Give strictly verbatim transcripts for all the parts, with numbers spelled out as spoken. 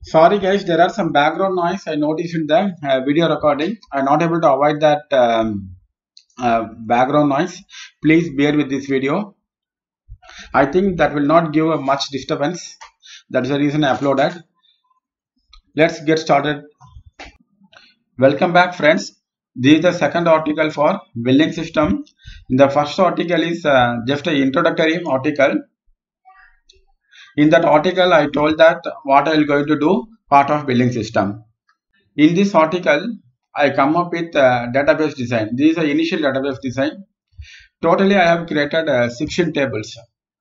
Sorry guys, there are some background noise I noticed in the uh, video recording. I'm not able to avoid that um, uh, background noise. Please bear with this video. I think that will not give a much disturbance. That is the reason I uploaded. Let's get started. Welcome back friends. This is the second article for building system. The first article is uh, just an introductory article. In that article, I told that what I am going to do part of building system. In this article, I come up with uh, database design. This is the initial database design. Totally, I have created uh, sixteen tables.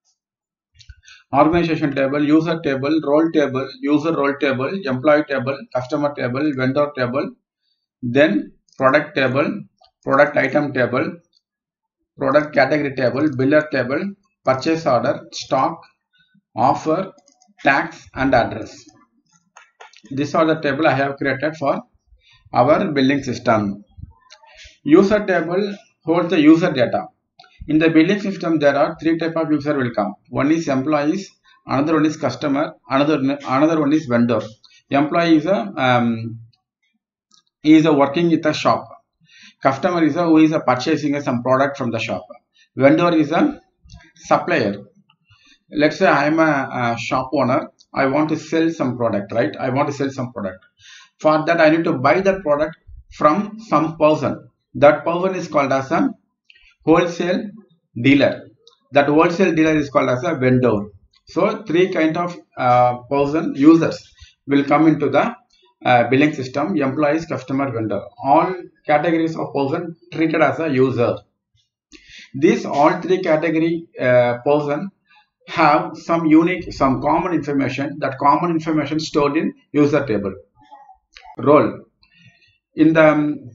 Organization table, user table, role table, user role table, employee table, customer table, vendor table, then product table, product item table, product category table, biller table, purchase order, stock, offer, tax and address. These are the table I have created for our building system. User table holds the user data. In the building system, there are three type of user will come. One is employees, another one is customer, another another one is vendor. Employee is a um, is a working with a shop. Customer is a who is a purchasing some product from the shop. Vendor is a supplier. Let's say I am a, a shop owner. I want to sell some product, right? I want to sell some product. For that, I need to buy that product from some person. That person is called as a wholesale dealer. That wholesale dealer is called as a vendor. So, three kind of uh, person users will come into the uh, billing system: employees, customer, vendor. All categories of person treated as a user. These all three category uh, person have some unique, some common information. That common information stored in user table. Role in the um,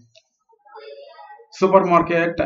supermarket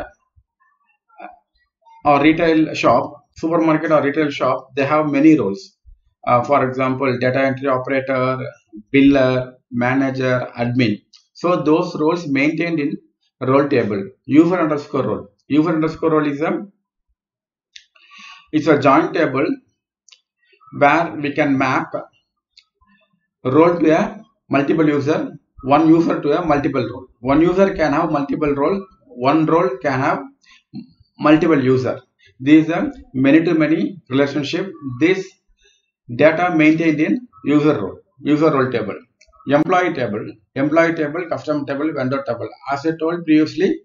or retail shop, supermarket or retail shop, they have many roles. Uh, for example, data entry operator, biller, manager, admin. So those roles maintained in role table. User underscore role. User underscore role is a it's a joint table where we can map role to a multiple user, one user to a multiple role. One user can have multiple role, one role can have multiple user. This is a many to many relationship. This data maintained in user role, user role table. Employee table, employee table, customer table, vendor table. As I told previously,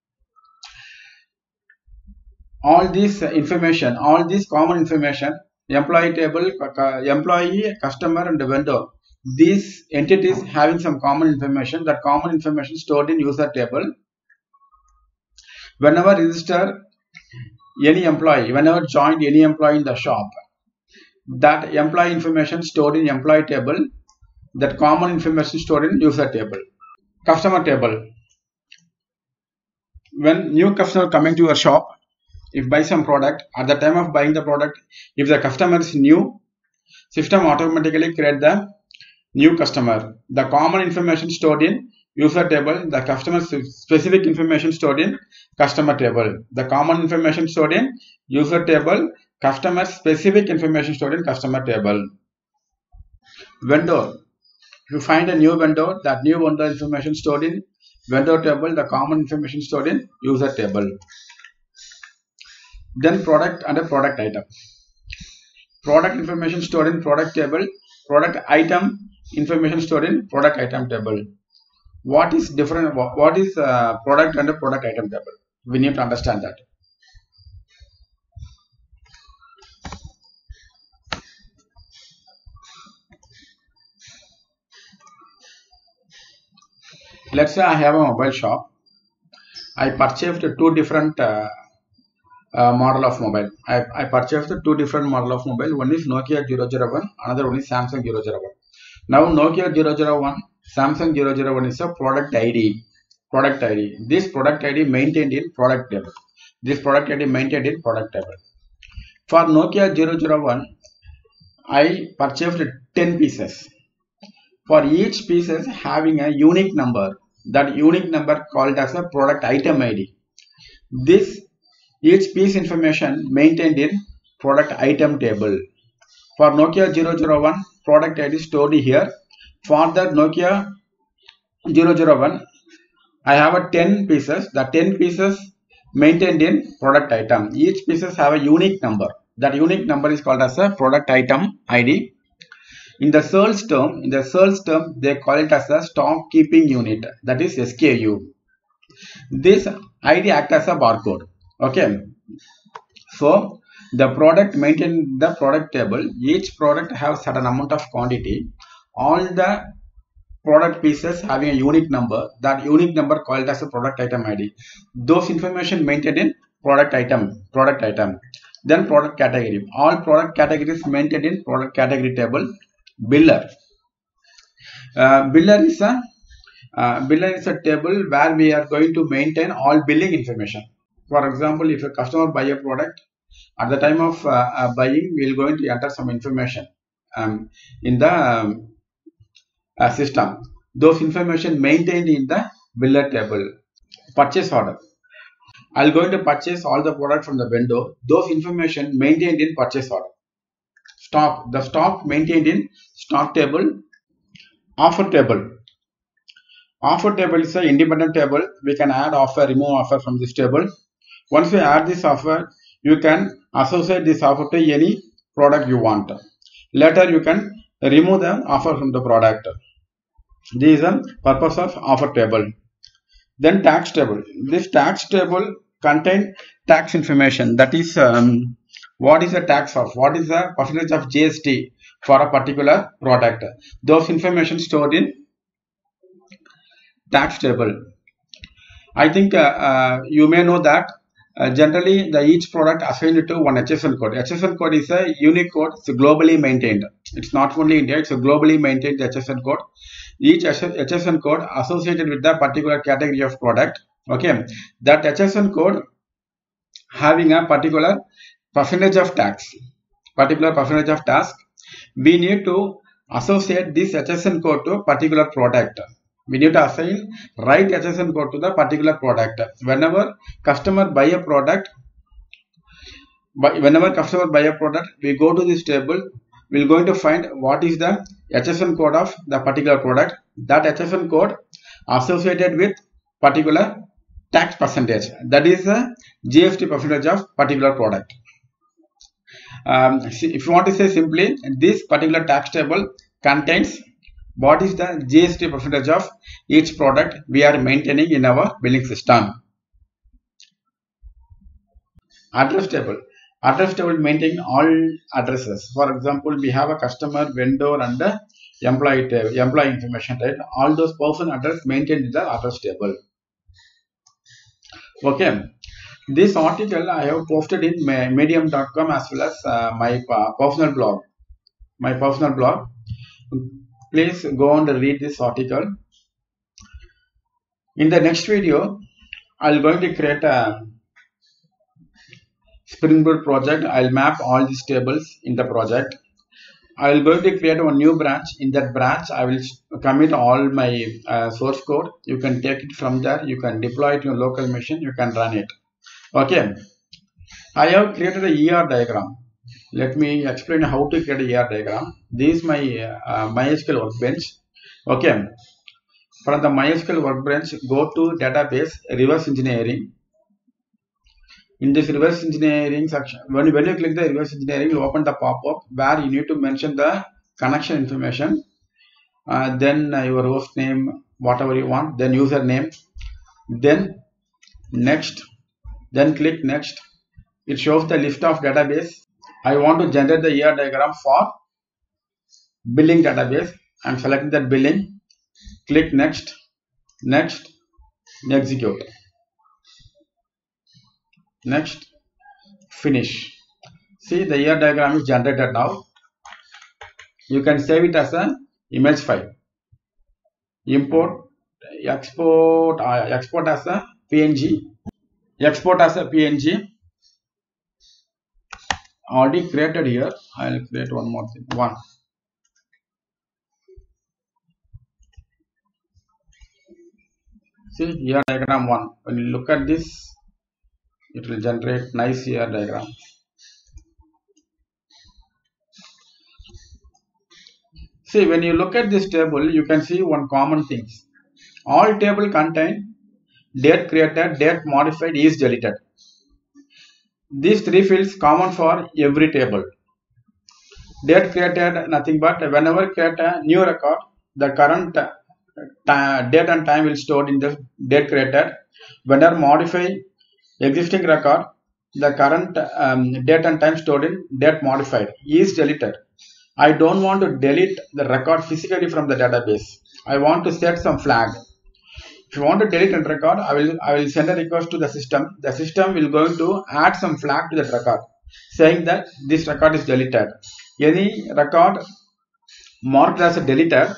all this information, all this common information, employee table, employee, customer and vendor, these entities having some common information. That common information stored in user table. Whenever register any employee, whenever joined any employee in the shop, that employee information stored in employee table, that common information stored in user table. Customer table. When new customer coming to your shop, if buy some product, at the time of buying the product, if the customer is new, system automatically create the new customer. The common information stored in user table, the customer specific information stored in customer table. The common information stored in user table, customer specific information stored in customer table. Vendor. If you find a new vendor, that new vendor information stored in vendor table, the common information stored in user table. Then product and a product item. Product information stored in product table, product item information stored in product item table. What is different? What is uh, product and a product item table? We need to understand that. Let's say I have a mobile shop. I purchased two different uh, uh, model of mobile. I, I purchased two different model of mobile. One is Nokia zero zero one, another one is Samsung zero zero one. Now Nokia zero zero one, Samsung zero zero one is a product I D. Product I D. This product I D maintained in product table. This product I D maintained in product table. For Nokia zero zero one, I purchased ten pieces. For each pieces having a unique number. That unique number called as a product item I D. This each piece information maintained in product item table. For Nokia zero zero one, product I D stored here. For the Nokia zero zero one, I have a ten pieces. The ten pieces maintained in product item. Each pieces have a unique number. That unique number is called as a product item I D. In the sales term, in the sales term, they call it as a stock keeping unit. That is S K U. This I D acts as a barcode. Okay. So the product maintained in the product table. Each product have certain amount of quantity. All the product pieces having a unique number. That unique number called as a product item I D. Those information maintained in product item. Product item. Then product category. All product categories maintained in product category table. Biller. Uh, biller is a uh, biller is a table where we are going to maintain all billing information. For example, if a customer buy a product, at the time of uh, uh, buying, we are going to enter some information um, in the um, uh, system. Those information maintained in the biller table. Purchase order. I'll going to purchase all the product from the vendor. Those information maintained in purchase order. Stock. The stock maintained in stock table. Offer table. Offer table is an independent table. We can add offer, remove offer from this table. Once you add this offer, you can associate this offer to any product you want. Later, you can remove the offer from the product. This is the purpose of offer table. Then tax table. This tax table contains tax information. That is, um, what is the tax of? What is the percentage of G S T for a particular product? Those information stored in tax table. I think uh, uh, you may know that uh, generally the each product assigned to one H S N code. H S N code is a unique code. It's globally maintained. It's not only India. It's a globally maintained H S N code. Each H S N code associated with the particular category of product. Okay, that H S N code having a particular percentage of tax. Particular percentage of tax. We need to associate this H S N code to a particular product. We need to assign right H S N code to the particular product. Whenever customer buy a product, whenever customer buy a product, we go to this table. We are going to find what is the H S N code of the particular product. That H S N code associated with particular tax percentage. That is the G S T percentage of particular product. Um, if you want to say simply, this particular tax table contains what is the G S T percentage of each product we are maintaining in our billing system. Address table. Address table maintain all addresses. For example, we have a customer, vendor, and the employee table, employee information, right? All those person address maintained in the address table. Okay. This article I have posted in medium dot com as well as uh, my uh, personal blog. My personal blog. Please go on to read this article. In the next video, I'll going to create a Spring Boot project. I'll map all these tables in the project. I will going to create one new branch. In that branch, I will commit all my uh, source code. You can take it from there. You can deploy it to your local machine. You can run it. Okay. I have created a E R diagram. Let me explain how to create a E R diagram. This is my uh, MySQL workbench. Okay. From the MySQL workbench, go to database, reverse engineering. In this reverse engineering section, when, when you click the reverse engineering, you open the pop-up where you need to mention the connection information. Uh, then uh, your host name, whatever you want, then username, then next, then click next. It shows the list of database. I want to generate the E R diagram for billing database. I am selecting that billing. Click next, next, execute. Next, finish. See, the E R diagram is generated now. You can save it as an image file. Import, export, uh, export as a P N G. Export as a P N G. Already created here. I will create one more thing. One. See, E R diagram one. When you look at this, it will generate nice E R diagram. See, when you look at this table, you can see one common thing. All table contain date created, date modified, is deleted. These three fields common for every table. Date created, nothing but whenever create a new record, the current date and time will stored in the date created. Whenever modify existing record, the current um, date and time stored in date modified is deleted. I don't want to delete the record physically from the database. I want to set some flag. If you want to delete a record, I will I will send a request to the system. The system will going to add some flag to that record, saying that this record is deleted. Any record marked as a deleted,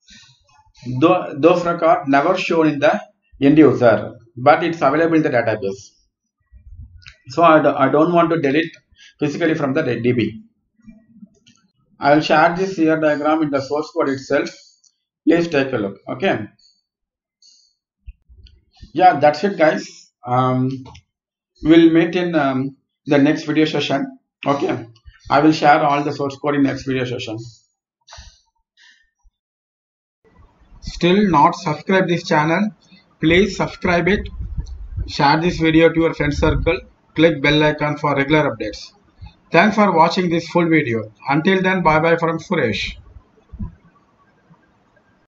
those record never shown in the end user, but it's available in the database. So I, do, I don't want to delete physically from the D B. I will share this here diagram in the source code itself. Please take a look. Okay. Yeah, that's it, guys. Um, we'll meet in um, the next video session. Okay. I will share all the source code in next video session. Still not subscribe this channel? Please subscribe it. Share this video to your friend circle. Click bell icon for regular updates. Thanks for watching this full video. Until then, bye bye from Suresh.